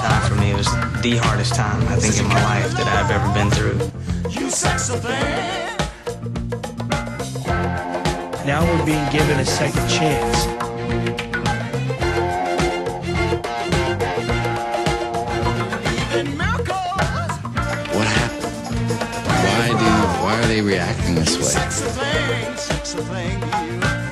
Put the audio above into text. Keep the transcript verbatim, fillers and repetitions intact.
time for me. It was the hardest time, I think, in my life that I've ever been through. You sexy thing. Now we're being given a second chance. What happened? Why do, why are they reacting this way? Sexy thing, sexy thing, you.